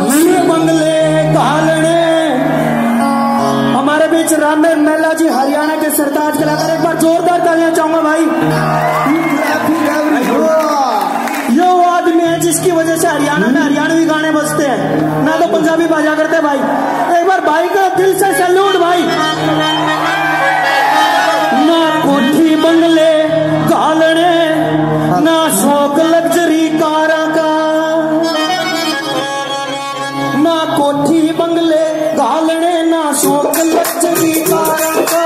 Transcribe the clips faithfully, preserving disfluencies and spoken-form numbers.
बंगले घालने। हमारे बीच रामेर मेला जी हरियाणा के सरताज कलाकार, एक बार जोरदार तालियां चाहूंगा भाई। ये वो आदमी है जिसकी वजह से हरियाणा में हरियाणवी गाने बजते हैं, ना तो पंजाबी बाजा करते भाई। एक बार भाई का दिल से सैल्यूट भाई। ना कोठी बंगले घालने, ना शौक लग्जरी कारा का। ना कोठी बंगले घालने, ना शौक लग्जरी कारा का।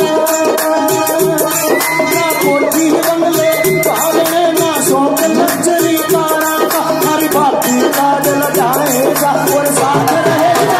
ना कोठी बंगले घालने, ना शौक लग्जरी कारा का। हमारी भारती का जल जाएगा और साथ रहेगा।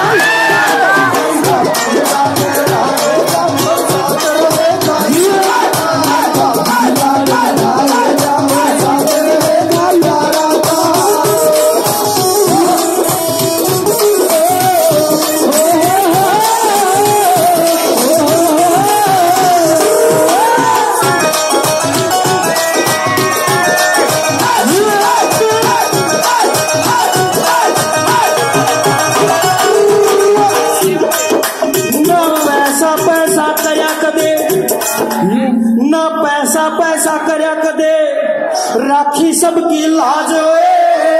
ना पैसा पैसा करया कदे, राखी सबकी लाज होए।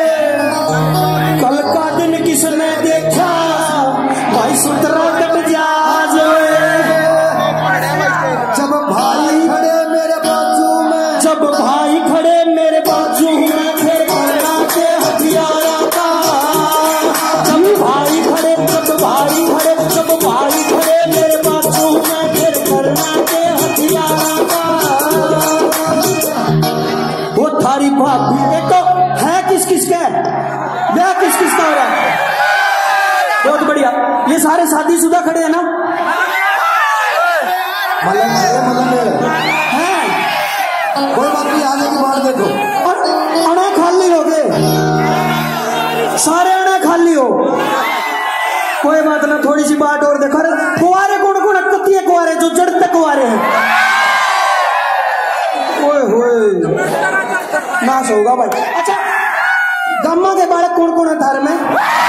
कल का दिन किसने देखा, भाई सुतरा कट जाज होए। जब भाई खड़े मेरे बाजू में, जब भाई खड़े मेरे बाजू में, फिर करना के हथियारा का। जब भाई खड़े, जब भाई खड़े, जब भाई खड़े मेरे बाजू में, फिर करना के हथियारा का। वो थारी भाभी एक तो है किस किस का, ब्याह किस किस का हो रहा है? बहुत बढ़िया। ये सारे शादीशुदा खड़े हैं ना? मलंग है, मलंग है। कोई बात नहीं, आने की बात देखो। अना खाली हो गए सारे, अना खाली हो। कोई बात ना, थोड़ी सी बात और देखो। कुआरे कौन कौन कत्ती है? कुआरे जो जड़ तक कुआरे हैं। ओए होए नाश होगा भाई। अच्छा, गम्मा के बालक कौन कौन है धर्म में?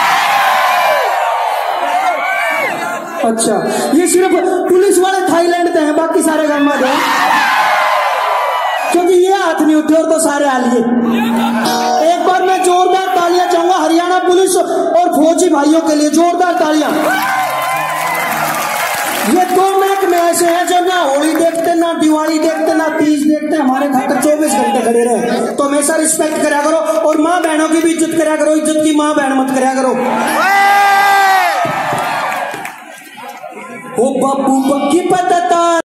अच्छा, ये सिर्फ पुलिस वाले थाईलैंड के हैं, बाकी सारे गम्मा के हैं। क्योंकि ये हाथ नहीं उठे और तो सारे हालिए। एक बार मैं जोरदार तालियां चाहूंगा हरियाणा पुलिस और फौजी भाइयों के लिए, जोरदार तालियां। ये दो महकमे ऐसे हैं जो ना होली देखते, ना दिवाली देखते, ना तीज देखते, हमारे खातर चौबीस घंटे खड़े रहे। तो हमेशा रिस्पेक्ट करा करो और माँ बहनों की भी इज्जत करा करो। इज्जत की माँ बहन मत करा करो। ओ बाबू बक्की पता